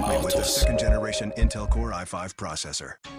complete with the Altus. second generation Intel Core i5 processor.